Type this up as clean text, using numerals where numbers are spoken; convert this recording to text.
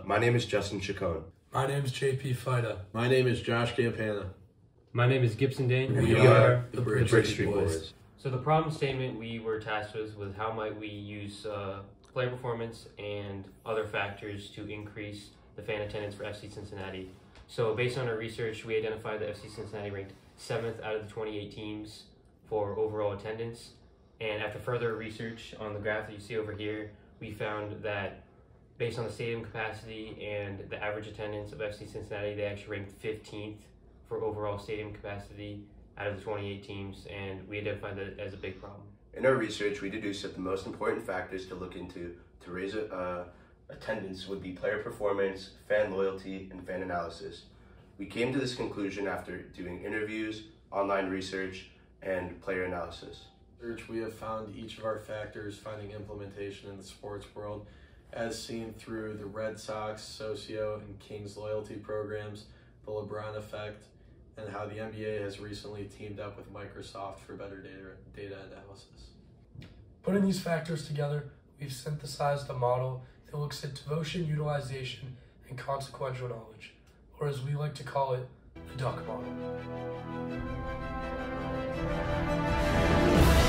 My name is Justin Chacon. My name is JP Fida. My name is Josh Campana. My name is Gibson Dane. We are the Bridge Street Boys. So the problem statement we were tasked with was how might we use player performance and other factors to increase the fan attendance for FC Cincinnati. So based on our research, we identified that FC Cincinnati ranked 7th out of the 28 teams for overall attendance. And after further research on the graph that you see over here, we found that based on the stadium capacity and the average attendance of FC Cincinnati, they actually ranked 15th for overall stadium capacity out of the 28 teams, and we identified that as a big problem. In our research, we deduced that the most important factors to look into to raise attendance would be player performance, fan loyalty, and fan analysis. We came to this conclusion after doing interviews, online research, and player analysis. We have found each of our factors finding implementation in the sports world, as seen through the Red Sox, Socio, and Kings loyalty programs, the LeBron effect, and how the NBA has recently teamed up with Microsoft for better data analysis. Putting these factors together, we've synthesized a model that looks at devotion, utilization, and consequential knowledge, or as we like to call it, the DUCK model.